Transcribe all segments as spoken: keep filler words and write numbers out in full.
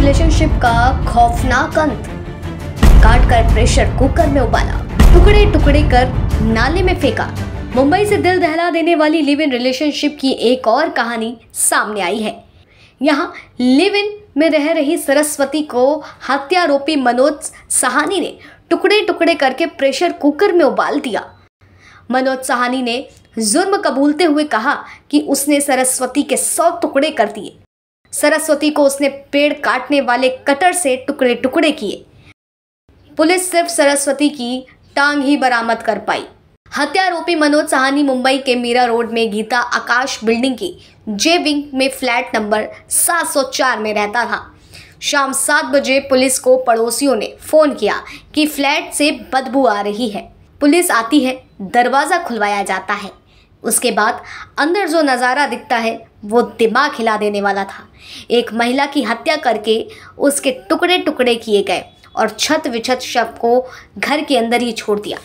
Relationship का खौफनाक अंत, काट कर प्रेशर कुकर में उबाला, टुकड़े टुकड़े कर नाले में फेंका। मुंबई से दिल दहला देने वाली लिव इन रिलेशनशिप की एक और कहानी सामने आई है। यहाँ लिव इन में रह रही सरस्वती को हत्यारोपी मनोज सहानी ने टुकड़े टुकड़े करके प्रेशर कुकर में उबाल दिया। मनोज सहानी ने जुर्म कबूलते हुए कहा कि उसने सरस्वती के सौ टुकड़े कर दिए। सरस्वती को उसने पेड़ काटने वाले कटर से टुकड़े टुकड़े किए। पुलिस सिर्फ सरस्वती की टांग ही बरामद कर पाई। हत्यारोपी मनोज सहानी मुंबई के मीरा रोड में गीता आकाश बिल्डिंग की जे विंग में फ्लैट नंबर सात सौ चार में रहता था। शाम सात बजे पुलिस को पड़ोसियों ने फोन किया कि फ्लैट से बदबू आ रही है। पुलिस आती है, दरवाज़ा खुलवाया जाता है। उसके बाद अंदर जो नज़ारा दिखता है वो दिमाग हिला देने वाला था। एक महिला की हत्या करके उसके टुकड़े टुकड़े किए गए और छत विछत शव को घर के अंदर ही छोड़ दिया।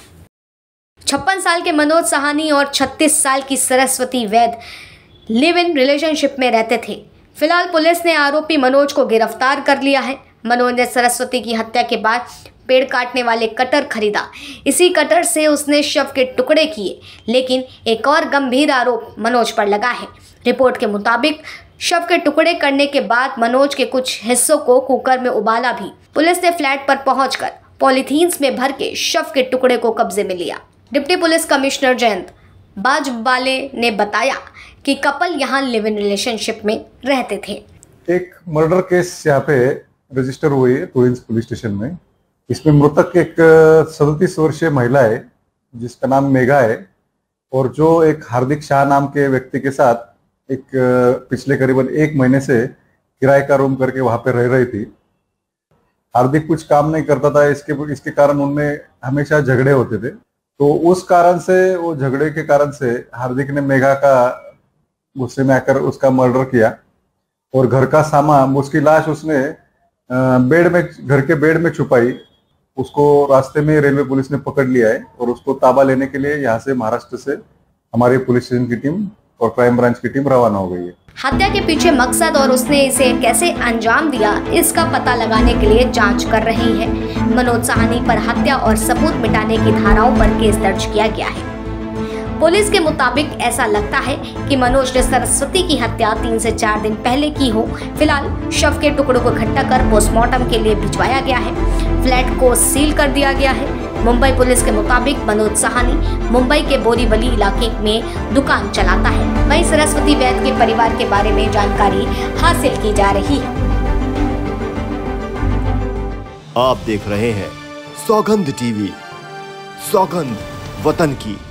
छप्पन साल के मनोज सहानी और छत्तीस साल की Saraswati Vaid live in relationship में रहते थे। फिलहाल पुलिस ने आरोपी मनोज को गिरफ्तार कर लिया है। मनोज ने सरस्वती की हत्या के बाद पेड़ काटने वाले कटर खरीदा। इसी कटर से उसने शव के टुकड़े किए, लेकिन एक और गंभीर आरोप मनोज पर लगा है। रिपोर्ट के मुताबिक शव के टुकड़े करने के बाद मनोज के कुछ हिस्सों को कुकर में उबाला भी। पुलिस ने फ्लैट पर पहुंचकर पॉलीथीन्स में भर के शव के टुकड़े को कब्जे में लिया। Deputy police commissioner Jayant Bajwale ने बताया कि कपल यहां लिव इन रिलेशनशिप में रहते थे। एक मर्डर केस यहाँ पे रजिस्टर हुई है क्वींस पुलिस स्टेशन में। इसमें मृतक एक सैंतीस वर्षीय महिला है जिसका नाम मेघा है, और जो एक हार्दिक शाह नाम के व्यक्ति के साथ एक पिछले करीबन एक महीने से किराए का रूम करके वहां पे रह रही थी। हार्दिक कुछ काम नहीं करता था, इसके इसके कारण उनमें हमेशा झगड़े होते थे। तो उस कारण से, वो झगड़े के कारण से हार्दिक ने मेघा का गुस्से में आकर उसका मर्डर किया, और घर का सामान, उसकी लाश उसने बेड में, घर के बेड में छुपाई। उसको रास्ते में रेलवे पुलिस ने पकड़ लिया है, और उसको ताबा लेने के लिए यहाँ से महाराष्ट्र से हमारी पुलिस स्टेशन की टीम और क्राइम ब्रांच की टीम रवाना हो गई है। हत्या के पीछे मकसद और उसने इसे कैसे अंजाम दिया, इसका पता लगाने के लिए जांच कर रही है। मनोज सहानी पर हत्या और सबूत मिटाने की धाराओं पर केस दर्ज किया गया है। पुलिस के मुताबिक ऐसा लगता है कि मनोज ने सरस्वती की हत्या तीन से चार दिन पहले की हो। फिलहाल शव के टुकड़ों को इकट्ठा कर पोस्टमार्टम के लिए भिजवाया गया है। फ्लैट को सील कर दिया गया है। मुंबई पुलिस के मुताबिक मनोज सहानी मुंबई के बोरीवली इलाके में दुकान चलाता है। वहीं सरस्वती वैद के परिवार के बारे में जानकारी हासिल की जा रही है। आप देख रहे हैं सौगंध टीवी, सौगंध वतन की।